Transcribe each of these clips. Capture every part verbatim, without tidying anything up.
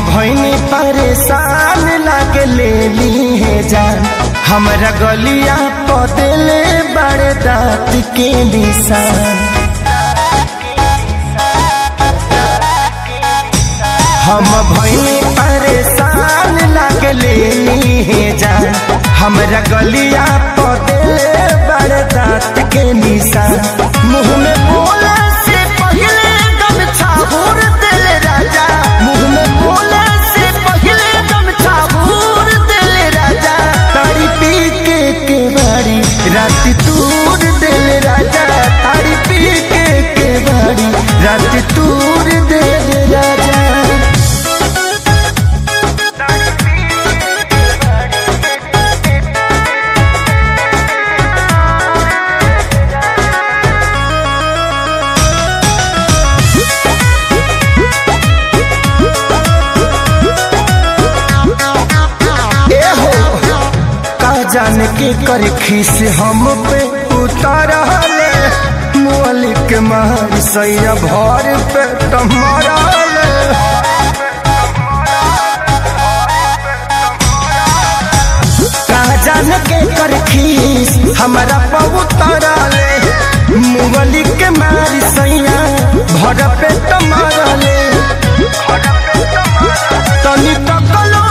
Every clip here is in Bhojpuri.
भइनी परेशान लागे ले ली है जान। हमरा गलिया पदेले बड़े दांत के निशान। हम भइनी परेशान लागे ले ली है जान। हमरा गलिया पदेले बड़े दांत के निशान। मुँह में बोले से पहले गमछा भूर देले राजा। मुँह में बोले से पहले गमछा भूर देले राजा। तारी पी के के बारी रात तूर देले राजा। तारी पी के के बारी रात तूर देले राजा। जान के कर खीस हम पे उतार मोली के मार सैया भर पे तुम्हारा जान के कर खीस हमारा पे उतारा ले। मोली के मार सैया भर पे तुम्हारा ले। तनी तकलो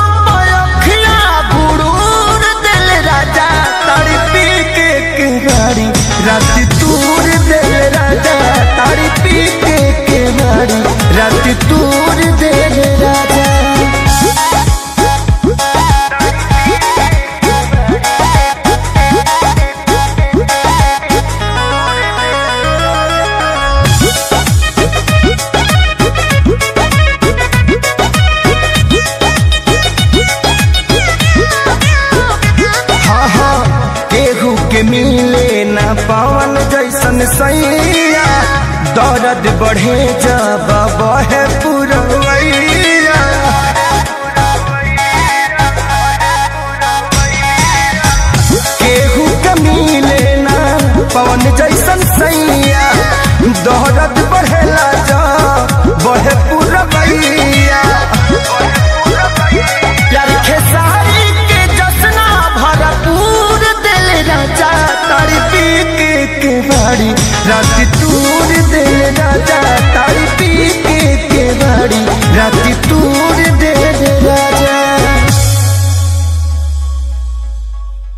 रात तूर दे राजा। तारी पी के के बारी रात तूर दे राजा। हाँ हाँ केहू के मिले ना पवन जैसन सैया। दर्द बढ़े जब बहे पुरवैया। केहू के मिले ना पवन जैसन सैया। दर्द बढ़ेला जब बहे पुरवैया। प्यार खेसारी के जसना भरपूर दिल राजा। तारी पी के के बारी रात तूर दे राजा। तारी पी